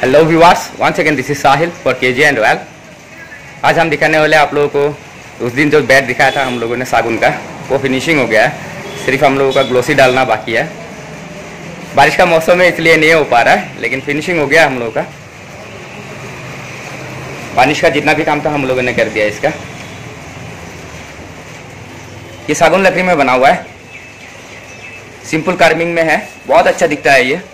Hello viewers, one second, this is Sahil for KG and Royal. आज हम दिखाने वाले आप लोगों को उस दिन जो बेड दिखाया था हम लोगों ने सागुन का, वो फिनिशिंग हो गया है। सिर्फ हम लोगों का ग्लोसी डालना बाकी है। बारिश का मौसम है इसलिए नहीं हो पा रहा है, लेकिन फिनिशिंग हो गया हम लोगों का। बारिश का जितना भी काम था हम लोगों ने कर दिया इसका। ये सागुन लकड़ी में बना हुआ है, सिंपल कार्विंग में है, बहुत अच्छा दिखता है ये।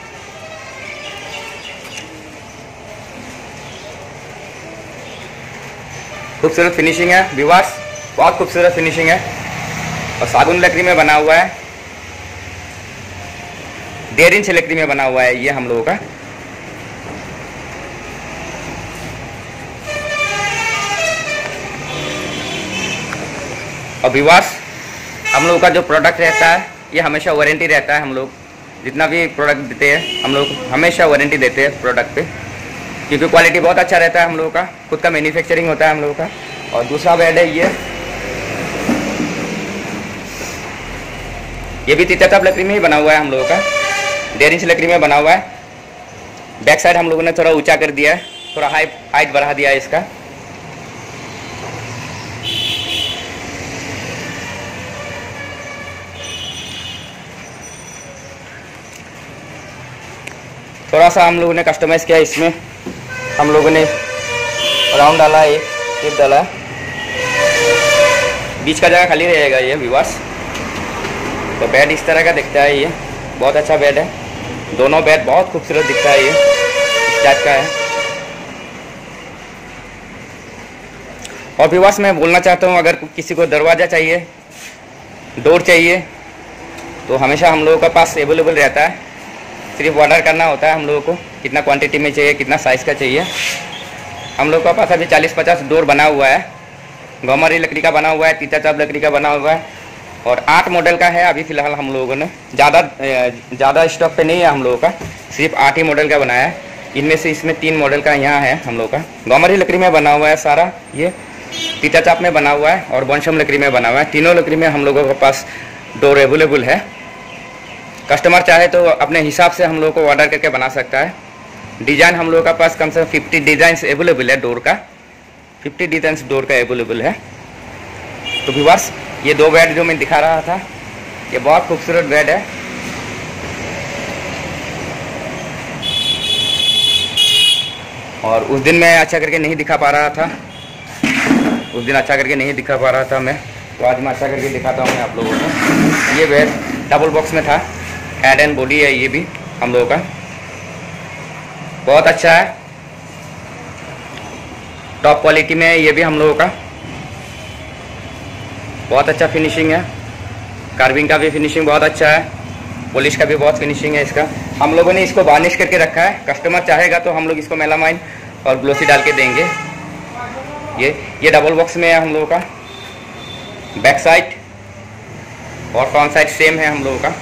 खूबसूरत फिनिशिंग है व्यूअर्स, बहुत खूबसूरत फिनिशिंग है और सागुन लकड़ी में बना हुआ है। 1.5 इंच लकड़ी में बना हुआ है ये हम लोगों का। और व्यूअर्स, हम लोगों का जो प्रोडक्ट रहता है ये हमेशा वारंटी रहता है। हम लोग जितना भी प्रोडक्ट देते हैं हम लोग हमेशा वारंटी देते हैं प्रोडक्ट पे, क्योंकि क्वालिटी बहुत अच्छा रहता है। हम लोगों का खुद का मैन्युफैक्चरिंग होता है हम लोगों का। और दूसरा बेड है ये भी तीता लकड़ी में ही बना हुआ है हम लोगों का। 1.5 इंच लकड़ी में बना हुआ है। बैक साइड हम लोगों ने थोड़ा ऊंचा कर दिया है, थोड़ा हाइट बढ़ा दिया है इसका। थोड़ा सा हम लोगों ने कस्टमाइज किया इसमें। हम लोगों ने राउंड डाला है, टिप डाला है, बीच का जगह खाली रहेगा ये व्यूअर्स। तो बेड इस तरह का दिखता है ये, बहुत अच्छा बेड है। दोनों बेड बहुत खूबसूरत दिखता है ये, इस टाइप का है। और व्यूअर्स, मैं बोलना चाहता हूँ, अगर किसी को दरवाज़ा चाहिए, डोर चाहिए, तो हमेशा हम लोगों के पास अवेलेबल रहता है। सिर्फ ऑर्डर करना होता है हम लोगों को, कितना क्वांटिटी में चाहिए, कितना साइज़ का चाहिए। हम लोग के पास अभी 40-50 डोर बना हुआ है। गौमरी लकड़ी का बना हुआ है, तीता चाप लकड़ी का बना हुआ है और 8 मॉडल का है अभी फ़िलहाल हम लोगों ने। ज़्यादा स्टॉक पे नहीं है हम लोगों का, सिर्फ 8 ही मॉडल का बनाया है। इनमें से इसमें 3 मॉडल का यहाँ है हम लोग का। गौमरी लकड़ी में बना हुआ है सारा, ये तीता चाप में बना हुआ है और बनशम लकड़ी में बना हुआ है। तीनों लकड़ी में हम लोगों के पास डोर अवेलेबल है। कस्टमर चाहे तो अपने हिसाब से हम लोग को ऑर्डर करके बना सकता है। डिज़ाइन हम लोगों का पास कम से कम 50 डिज़ाइंस अवेलेबल है डोर का। 50 डिज़ाइंस डोर का अवेलेबल है। तो व्यूअर्स, ये 2 बेड जो मैं दिखा रहा था, ये बहुत खूबसूरत बेड है। और उस दिन मैं अच्छा करके नहीं दिखा पा रहा था, उस दिन अच्छा करके नहीं दिखा पा रहा था मैं, तो आज मैं अच्छा करके दिखाता हूँ मैं आप लोगों को। ये बेड डबल बॉक्स में था, हेड एंड बॉडी है ये भी हम लोगों का, बहुत अच्छा है। टॉप क्वालिटी में है ये भी हम लोगों का, बहुत अच्छा फिनिशिंग है। कार्विंग का भी फिनिशिंग बहुत अच्छा है, पॉलिश का भी बहुत फिनिशिंग है इसका। हम लोगों ने इसको वार्निश करके रखा है। कस्टमर चाहेगा तो हम लोग इसको मेलामाइन और ग्लोसी डाल के देंगे। ये डबल बॉक्स में है हम लोगों का। बैक साइड और फ्रंट साइड सेम है हम लोगों का।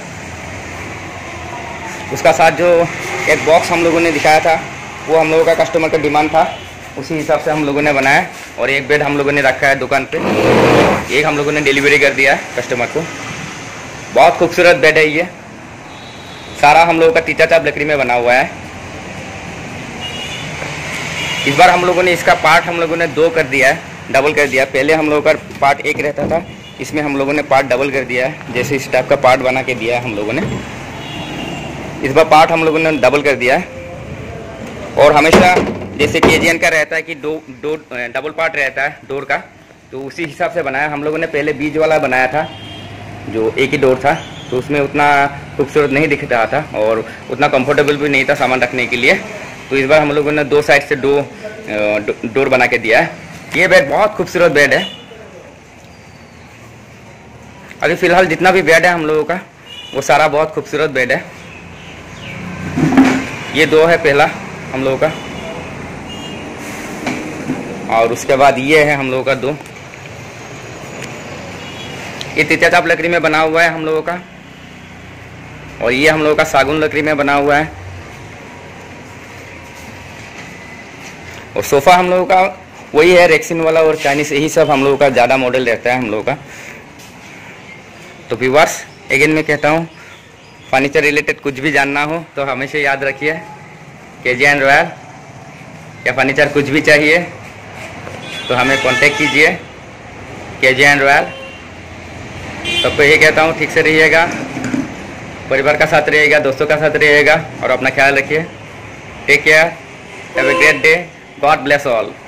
उसका साथ जो एक बॉक्स हम लोगों ने दिखाया था, वो हम लोगों का कस्टमर का डिमांड था, उसी हिसाब से हम लोगों ने बनाया। और एक बेड हम लोगों ने रखा है दुकान पे, एक हम लोगों ने डिलीवरी कर दिया है कस्टमर को। बहुत खूबसूरत बेड है ये, सारा हम लोगों का तीता चाप लकड़ी में बना हुआ है। इस बार हम लोगों ने इसका पार्ट हम लोगों ने 2 कर दिया है, डबल कर दिया। पहले हम लोगों का पार्ट 1 रहता था, इसमें हम लोगों ने पार्ट डबल कर दिया है। जैसे इस टाइप का पार्ट बना के दिया है हम लोगों ने, इस बार पार्ट हम लोगों ने डबल कर दिया है। और हमेशा जैसे केजीएन का रहता है कि डबल पार्ट रहता है डोर का, तो उसी हिसाब से बनाया हम लोगों ने। पहले बीज वाला बनाया था, जो एक ही डोर था, तो उसमें उतना खूबसूरत नहीं दिख रहा था और उतना कंफर्टेबल भी नहीं था सामान रखने के लिए। तो इस बार हम लोगों ने 2 साइड से डोर बना के दिया है। ये बेड बहुत खूबसूरत बेड है। अभी फ़िलहाल जितना भी बेड है हम लोगों का, वो सारा बहुत खूबसूरत बेड है। ये 2 है पहला हम लोगों का, और उसके बाद ये है हम लोगों का 2। ये तीता चाप लकड़ी में बना हुआ है हम लोगों का, और ये हम लोगों का सागुन लकड़ी में बना हुआ है। और सोफ़ा हम लोगों का वही है, रेक्सिन वाला और चाइनीस, यही सब हम लोगों का ज़्यादा मॉडल रहता है हम लोगों का। तो व्यूअर्स, अगेन मैं कहता हूँ, फर्नीचर रिलेटेड कुछ भी जानना हो तो हमेशा याद रखिए KG एंड रॉयल या फर्नीचर कुछ भी चाहिए तो हमें कांटेक्ट कीजिए। KG and Royal. सबको यही कहता हूँ, ठीक से रहिएगा, परिवार का साथ रहिएगा, दोस्तों का साथ रहिएगा और अपना ख्याल रखिए। Take care, have a great day, God bless all.